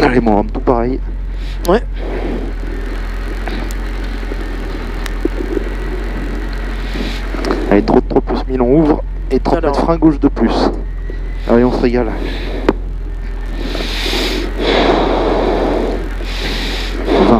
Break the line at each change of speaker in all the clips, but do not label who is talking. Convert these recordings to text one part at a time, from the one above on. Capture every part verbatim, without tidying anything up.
Allez, moi, tout pareil.
Ouais.
Allez, trop de trop plus, Milan ouvre. Et trente
Alors.
mètres frein gauche de plus. Allez, on se régale. vingt.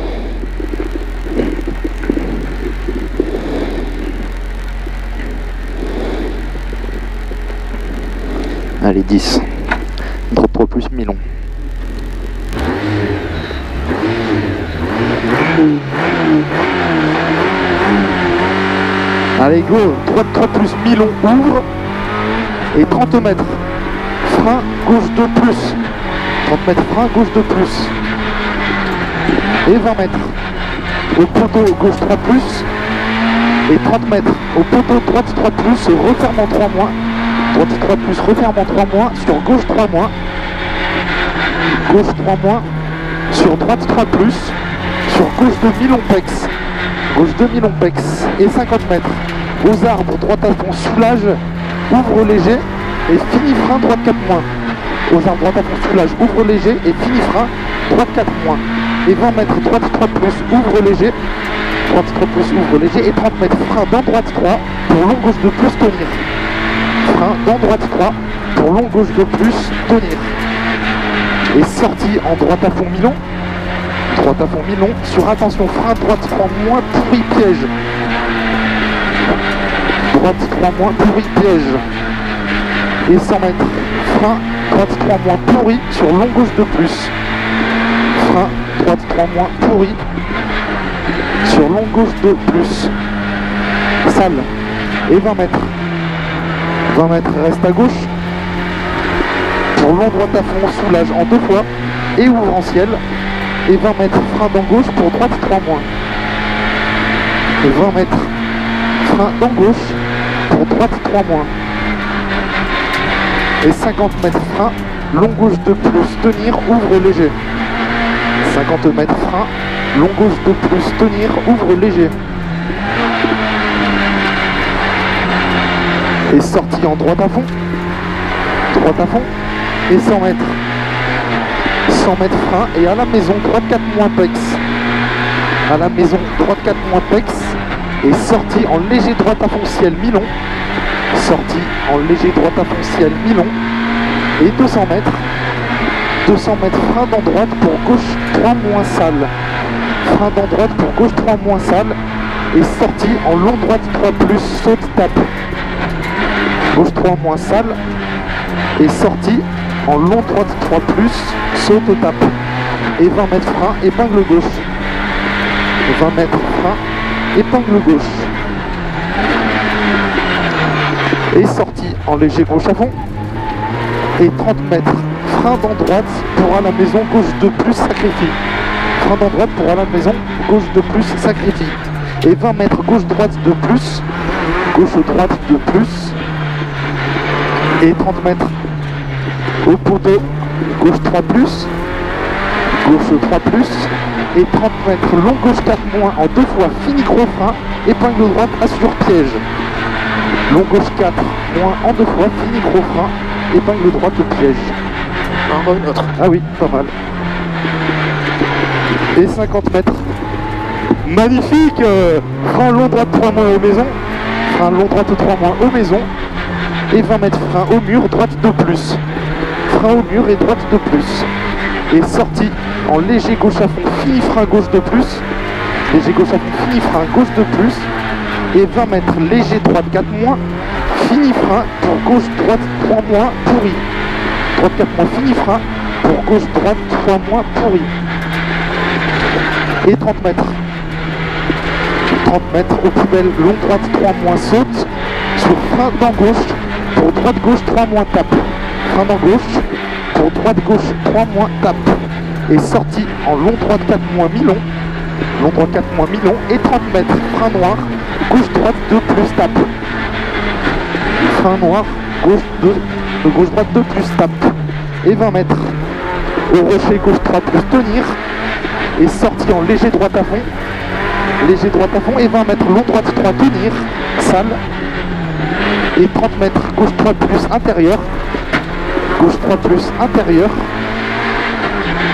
Allez, dix. Drop trois plus, Milan. Allez, go. Droite trois plus, Milan ouvre. Et trente mètres. Frein gauche de plus. trente mètres, frein gauche de plus. Et vingt mètres. Au poteau gauche trois plus. Et trente mètres. Au poteau droite trois plus, referme en trois moins. Droite trois plus, referme en trois moins. Sur gauche trois moins. Gauche trois moins. Sur droite trois plus. Sur gauche de Milan Pex. Gauche de Milan Pex. Et cinquante mètres. Aux arbres, droite à fond, soulage. Ouvre léger. Et fini frein, droite quatre moins. Aux arbres, droite à fond, soulage. Ouvre léger. Et fini frein, droite quatre moins. Et vingt mètres, droite trois plus, ouvre léger. Droite trois plus, ouvre léger. Et trente mètres, frein dans droite trois. Pour long gauche de plus, tenir. Frein dans droite trois. Pour long gauche de plus, tenir. Et sortie en droite à fond Milan. Droite à fond Milan. Sur attention, frein droite trois moins, pourri piège. Droite trois moins, pourri piège. Et cent mètres, frein droite trois moins, pourri. Sur long gauche de plus. Frein droite trois moins, pourri. Sur long gauche de plus. Sale. Et vingt mètres. vingt mètres, reste à gauche. Pour long droite à fond, soulage en deux fois. Et ouvre en ciel. Et vingt mètres, frein dans gauche pour droite trois moins. Et vingt mètres, frein dans gauche pour droite trois moins. Et cinquante mètres, frein, long gauche de plus, tenir, ouvre léger. cinquante mètres, frein, long gauche de plus, tenir, ouvre léger. Et sortie en droite à fond. Droite à fond. Et cent mètres. cent mètres frein et à la maison, droite quatre moins pex. À la maison, droite quatre moins pex. Et sortie en léger droite à fond ciel Milan. Sortie en léger droite à fond ciel Milan. Et deux cents mètres. deux cents mètres frein dans droite pour gauche trois moins sale. Frein dans droite pour gauche trois moins sale. Et sortie en long droite trois plus, saute tape. Gauche trois moins sale. Et sortie en long droite trois plus, saute tape. Et vingt mètres frein, épingle gauche. vingt mètres frein, épingle gauche. Et sortie en léger gauche à fond. Et trente mètres, frein dans droite pour à la maison, gauche de plus, sacrifie. Frein dans droite pour à la maison, gauche de plus, sacrifie. Et vingt mètres, gauche droite de plus, gauche droite de plus. Et trente mètres, au poteau, gauche trois plus, gauche trois plus, et trente mètres, long gauche quatre moins, en deux fois, fini gros frein, épingle droite, assure piège. Long gauche quatre moins, en deux fois, fini gros frein, épingle droite, piège.
Encore une autre.
Ah oui, pas mal. Et cinquante mètres. Magnifique euh, frein long droite trois moins aux maisons, frein long droite trois moins aux maisons, et vingt mètres, frein au mur, droite de plus. Frein au mur et droite de plus. Et sortie en léger gauche à fond, fini frein gauche de plus. Léger gauche à fond, fini frein gauche de plus. Et vingt mètres, léger droite quatre moins, fini frein pour gauche droite trois moins, pourri. Droite quatre moins, fini frein pour gauche droite trois moins, pourri. Et trente mètres. trente mètres aux poubelles, long droite trois moins, saute. Sur frein dans gauche, pour droite gauche trois moins, tape. Frein dans gauche, pour droite gauche trois moins, tape. Et sortie en long droite quatre moins, mi-long. Long droite quatre moins, mi-long. Et trente mètres, frein noir, gauche droite deux plus, tape. Frein noir, gauche deux, gauche droite deux plus, tape. Et vingt mètres, au rocher gauche trois plus, tenir. Et sortie en léger droite à fond. Léger droite à fond. Et vingt mètres, long droite trois, tenir. Sale. Et trente mètres, gauche trois plus, intérieur. Gauche trois plus, intérieur.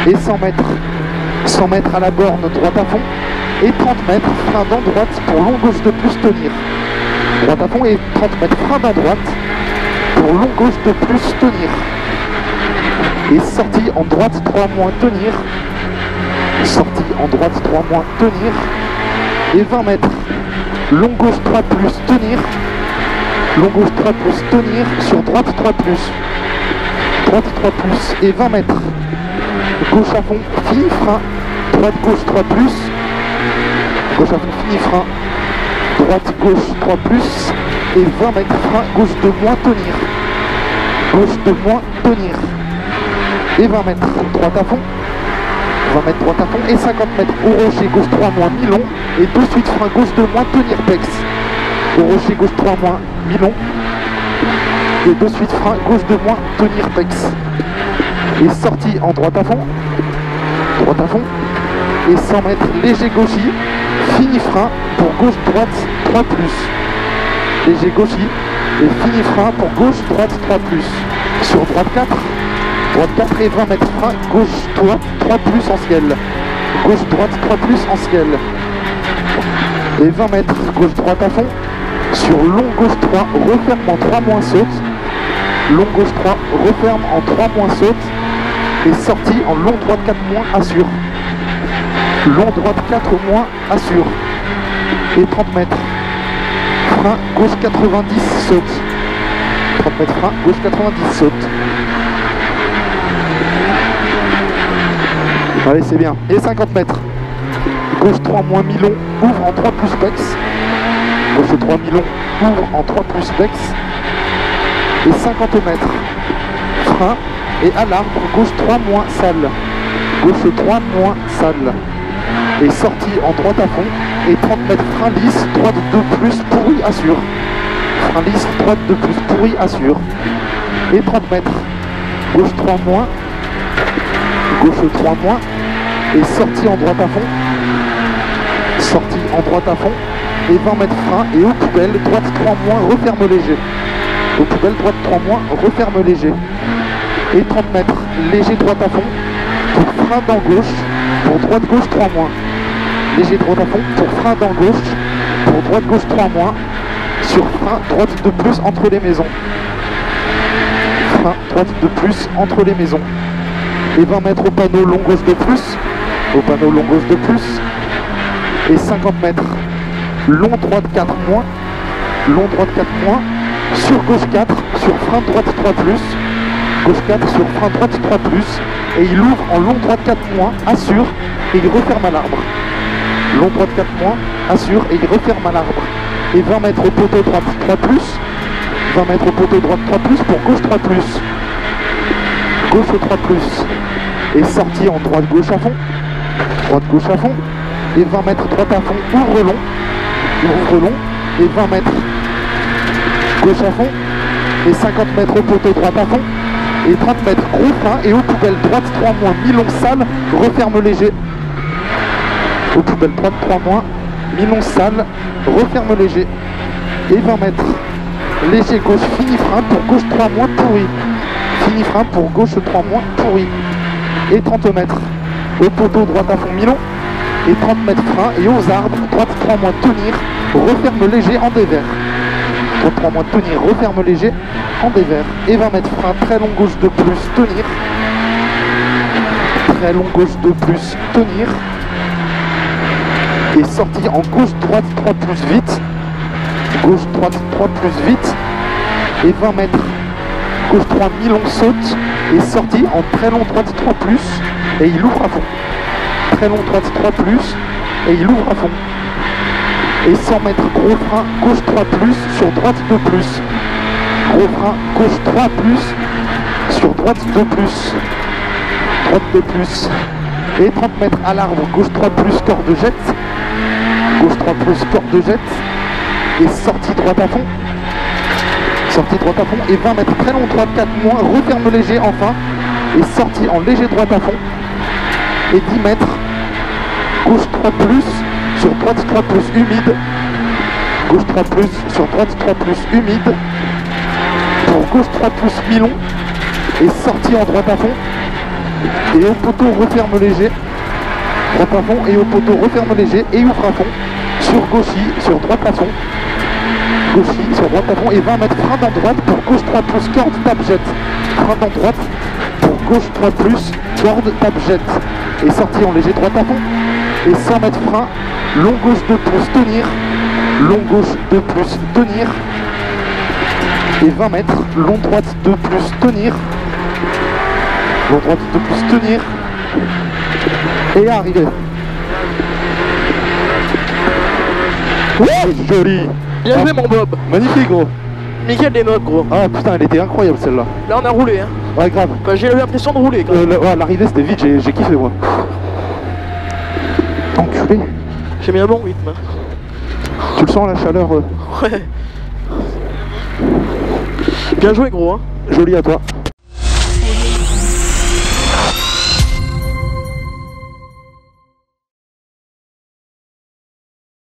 et cent mètres. cent mètres à la borne, droite à fond. Et trente mètres, frein d'en droite pour long gauche de plus, tenir. Droite à fond et trente mètres, frein d'en droite pour long gauche de plus, tenir. Et sortie en droite, trois moins, tenir. Sortie en droite, trois moins, tenir. Et vingt mètres, long gauche trois plus, tenir. Long gauche trois plus, tenir. Sur droite trois plus. Droite trois plus et vingt mètres. Gauche à fond, fini, frein. Droite gauche trois plus. Gauche à fond, fini, frein. Droite gauche trois plus. Et vingt mètres, frein, gauche de moins, tenir. Gauche de moins, tenir. Et vingt mètres, droite à fond. vingt mètres, droite à fond. Et cinquante mètres, au rocher, gauche trois moins, mi-long. Et de suite, frein, gauche de moins, tenir, pex. Au rocher, gauche trois moins, mi-long. Et de suite, frein, gauche de moins, tenir, pex. Et sortie en droite à fond. Droite à fond. Et cent mètres, léger gauchis. Fini, frein, pour gauche, droite, trois plus. Léger gauchis. Et fini, frein, pour gauche, droite, trois plus. Sur droite quatre. Droite quatre et vingt mètres, frein, gauche, droite, trois plus en ciel. Gauche, droite, trois plus en ciel. Et vingt mètres, gauche, droite à fond. Sur long, gauche trois, referme en trois moins, saute. Long, gauche trois, referme en trois moins, saute. Et sortie en long, droite quatre moins, assure. Long, droite quatre moins, assure. Et trente mètres. Frein, gauche quatre-vingt-dix, saute. trente mètres, frein, gauche quatre-vingt-dix, saute. Allez, c'est bien. Et cinquante mètres. Gauche trois moins, mi-long, ouvre en trois plus, pex. Gauche trois mi-long, ouvre en trois plus, pex. Et cinquante mètres. Frein et à l'arbre, gauche trois moins, salle. Gauche trois moins, salle. Et sortie en droite à fond. Et trente mètres, frein lisse, droite deux plus, pourri, assure. Frein lisse, droite deux plus, pourri, assure. Et trente mètres. Gauche trois moins. Gauche trois moins. Et sortie en droite à fond. Sortie en droite à fond. Et vingt mètres, frein. Et aux poubelles, droite trois moins, referme léger. Aux poubelles, droite trois moins, referme léger. Et trente mètres, léger droite à fond. Pour frein dans gauche. Pour droite gauche trois moins. Léger droite à fond. Pour frein dans gauche. Pour droite gauche trois moins. Sur frein droite de plus entre les maisons. Frein droite de plus entre les maisons. Et vingt mètres au panneau long gauche de plus. Au panneau long gauche de plus. Et cinquante mètres. Long droite quatre moins. Long droite quatre moins. Sur gauche quatre. Sur frein droite trois plus. Gauche quatre sur frein droite trois plus. Et il ouvre en long droite quatre moins. Assure. Et il referme à l'arbre. Long droite quatre moins. Assure. Et il referme à l'arbre. Et vingt mètres au poteau droite trois plus. vingt mètres au poteau droite trois plus pour gauche trois plus. Gauche trois plus. Et sortie en droite gauche à fond. Droite gauche à fond. Et vingt mètres droite à fond. Ouvre long. Ouvre long. Et vingt mètres. Gauche à fond. Et cinquante mètres au poteau droite à fond. Et trente mètres gros frein. Et aux poubelles droite trois moins. Mi-long salle. Referme léger. Aux poubelles droite trois moins. Mi-long salle. Referme léger. Et vingt mètres. Léger gauche. Fini frein pour gauche trois moins. Pourri. Fini frein pour gauche trois moins. Pourri. Et trente mètres. Au poteau droite à fond. Mi-long. Et trente mètres frein. Et aux arbres. Droite trois moins. Tenir. Referme léger en dévers. Droite trois moins. Tenir. Referme léger en dévers. Et vingt mètres frein. Très long gauche de plus. Tenir. Très long gauche de plus. Tenir. Et sortie en gauche droite trois plus vite. Gauche droite trois plus vite. Et vingt mètres. Gauche trois mi-long saute. Et sortie en très long droite trois plus. Et il ouvre à fond. Très long droite trois plus. Et il ouvre à fond. Et cent mètres gros frein gauche trois plus sur droite deux plus. Gros frein gauche trois plus sur droite deux plus. Droite deux plus. Et trente mètres à l'arbre gauche trois plus corps de jet. Gauche trois plus corps de jet. Et sortie droite à fond. Sortie droite à fond. Et vingt mètres très long droite quatre moins. Referme léger enfin. Et sortie en léger droite à fond. Et dix mètres. Gauche trois plus. Sur droite trois plus humide. Gauche trois plus. Sur droite trois plus humide. Pour gauche trois plus mi-long. Et sortie en droite à fond. Et au poteau, referme léger. Droite à fond. Et au poteau, referme léger. Et ouvre à fond. Sur gauchis, sur droite à fond. Gauchis, sur droite à fond. Et vingt mètres, frein dans droite pour gauche trois plus, corde, tape, jette. Frein dans droite pour gauche trois plus, corde, tape, jette. Et sortie en léger, droite à fond. Et cent mètres, frein. Long gauche deux plus, tenir. Long gauche deux plus, tenir. Et vingt mètres, long droite deux plus, tenir. Long droite deux plus, tenir. Et arriver. Ouais, joli.
Bien joué, mon Bob.
Magnifique, gros.
Nickel des notes, gros.
Ah putain, elle était incroyable celle-là.
Là, on a roulé, hein.
Ouais, grave.
Enfin, j'ai eu l'impression de rouler, quand
Euh,
même.
le- ouais, l'arrivée c'était vite, j'ai j'ai kiffé moi. Enculé.
J'ai mis un bon rythme.
Tu le sens la chaleur euh,
Ouais. Bien joué, gros, hein.
Joli à toi.